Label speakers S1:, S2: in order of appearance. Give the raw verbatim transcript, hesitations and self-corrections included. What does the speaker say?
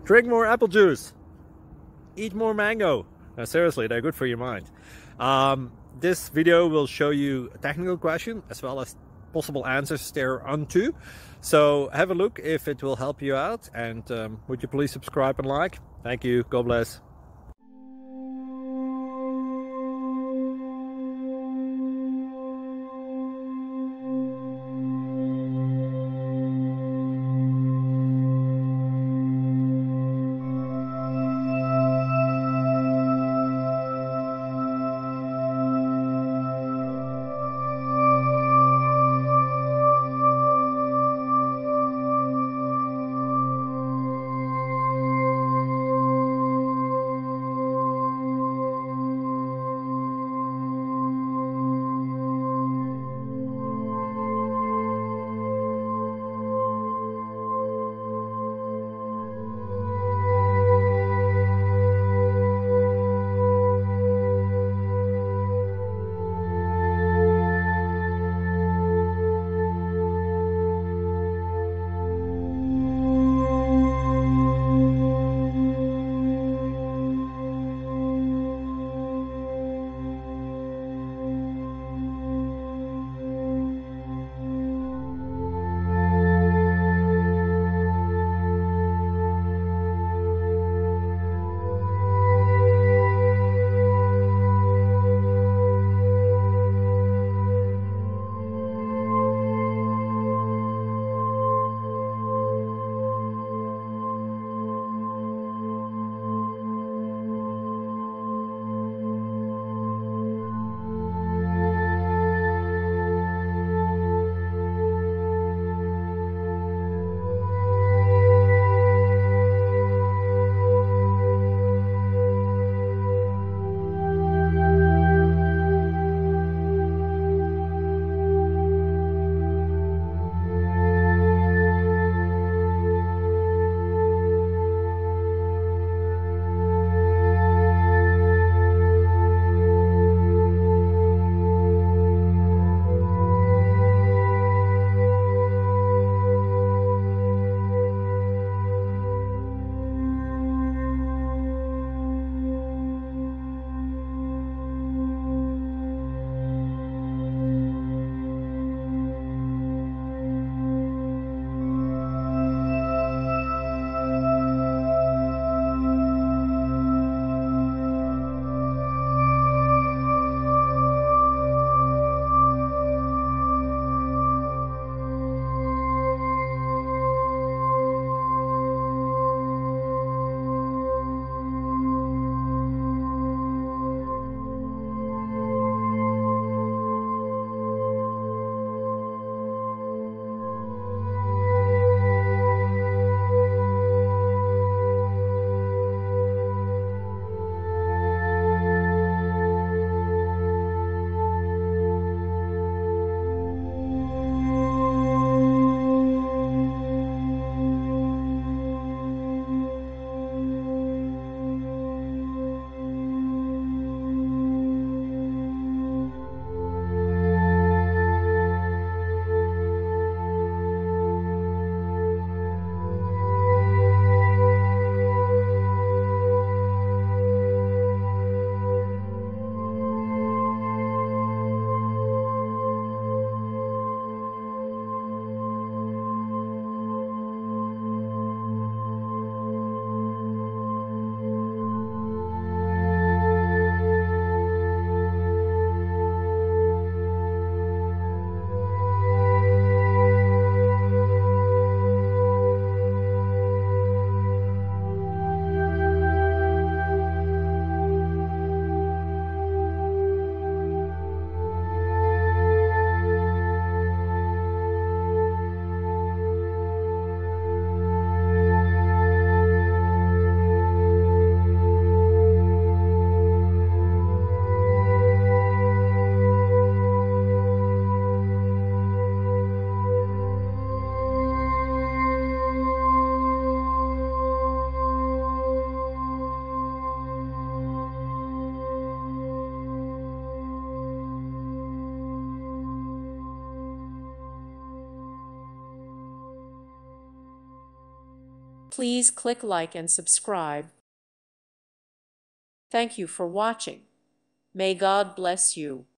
S1: Drink more apple juice. Eat more mango. Now, seriously, they're good for your mind. Um, this video will show you a technical question as well as possible answers thereunto. So have a look if it will help you out, and um, would you please subscribe and like? Thank you. God bless.
S2: Please click like and subscribe. Thank you for watching. May God bless you.